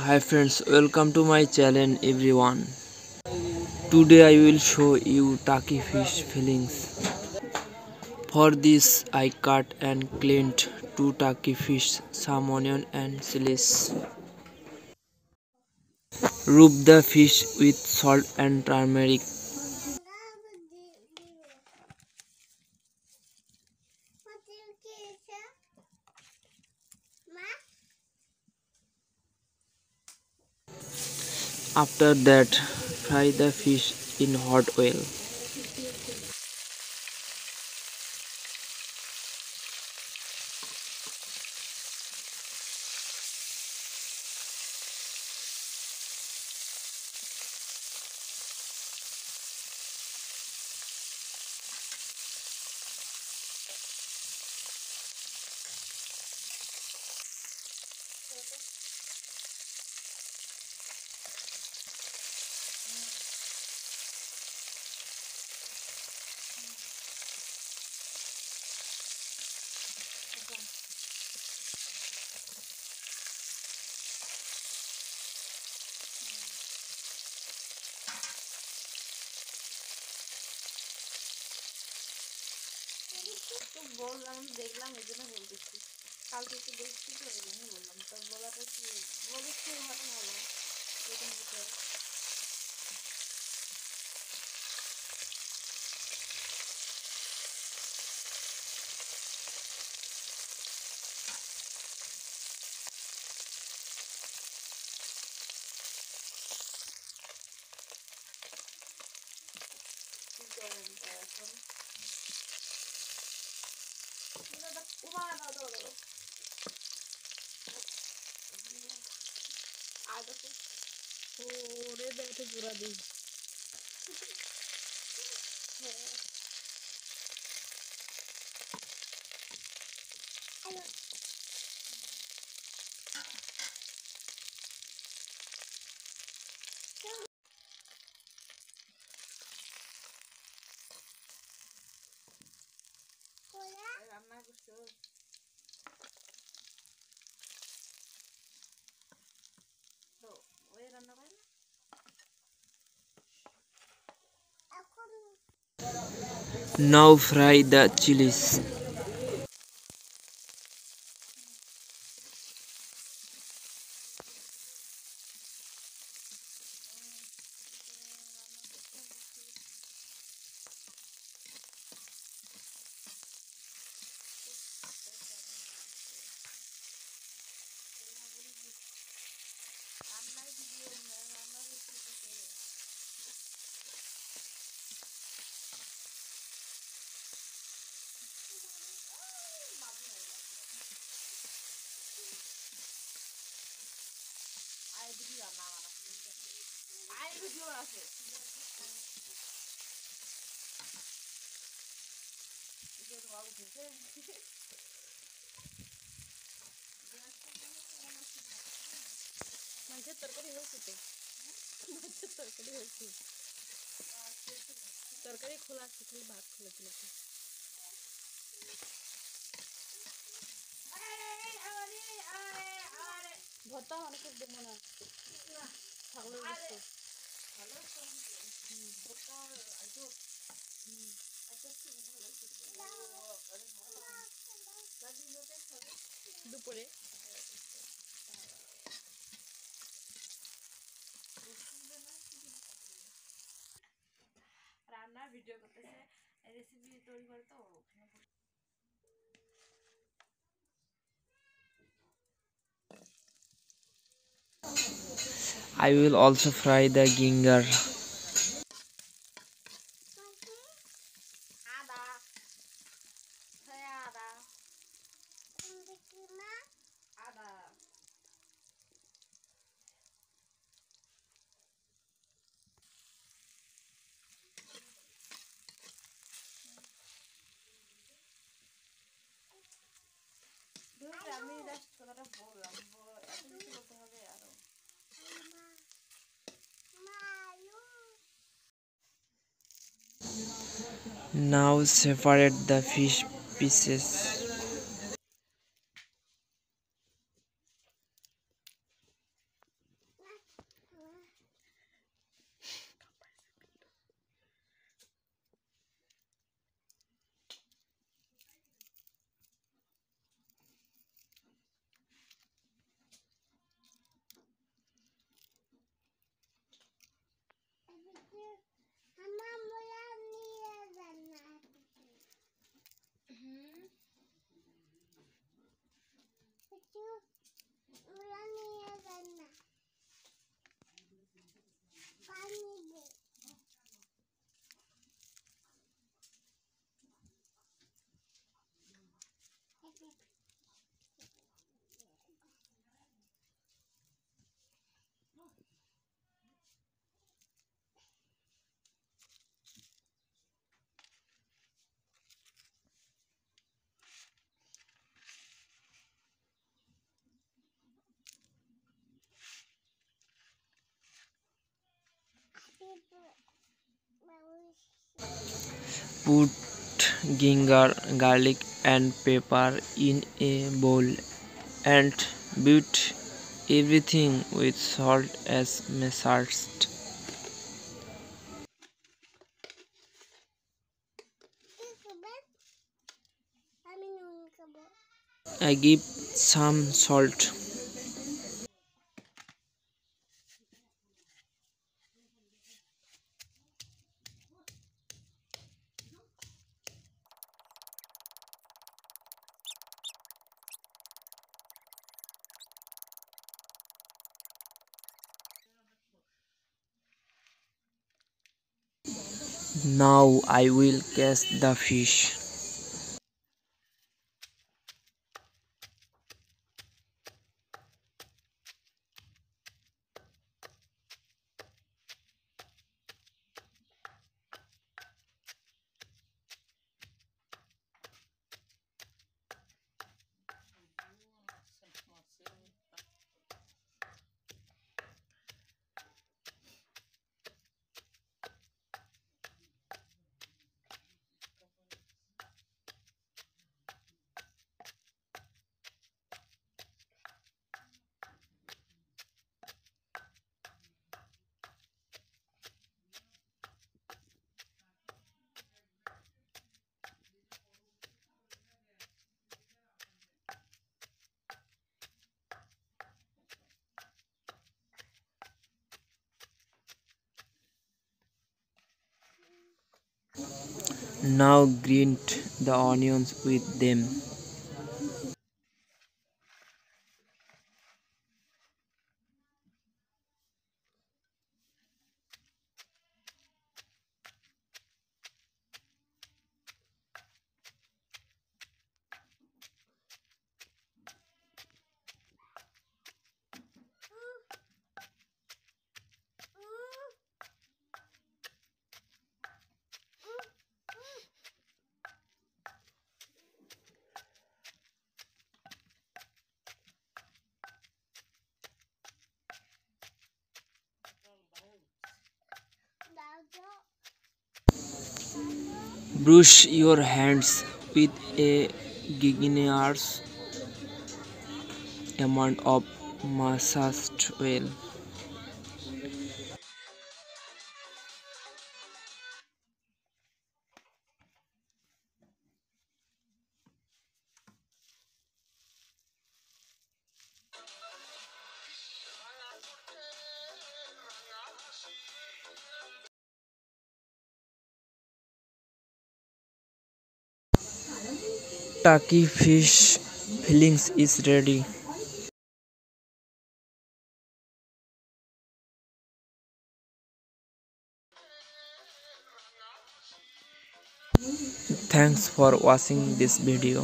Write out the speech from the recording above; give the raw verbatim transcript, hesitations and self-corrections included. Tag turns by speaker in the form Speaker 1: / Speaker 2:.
Speaker 1: Hi friends, welcome to my channel everyone. Today I will show you taki fish fillings. For this I cut and cleaned two taki fish, some onion and chilies. Rub the fish with salt and turmeric. After that, fry the fish in hot oil.
Speaker 2: তো বললাম দেখলাম এই জন্য বলতেছি কালকে একটু দেখছি তো এই জন্য বললাম তো বলাটা কি বলেছি ঘটনা হলো এরকম বিষয় কি করেন তা এখন উমা দাও দাও দাও আর দেখো ওরে দেখো পুরা দিই হ্যালো রান্না করছো তো ওই রান্না করে না
Speaker 1: Now fry the chilies.
Speaker 2: রান্নার ভিডিও রান্নার রেসিপি আয় ভিডিও রান্না বানাচ্ছি আয় ভিডিও আছে ভিডিও তো বাবু উঠেছে মাছের তরকারি হয়েছে তো মাছের তরকারি হয়েছে তরকারি খোলা আছে খালি ভাত খোলা ছিল ভর্তা অনেকের দেবো না ছাগলের দুপুরে রান্নার ভিডিও করতেছে রেসিপি তৈরি করে তো
Speaker 1: I will also fry the ginger.
Speaker 2: আদা আদা আদা আমি জাস্ট কথাটা বললাম এত কিছু বলতে হবে আরো
Speaker 1: Now separate the fish pieces. Put ginger, garlic, and pepper in a bowl and beat everything with salt as massaged. I give some salt. Now I will catch the fish. Now grind the onions with them. Brush your hands with a generous amount of massaged oil. Turkey fish fillings is ready. Thanks for watching this video.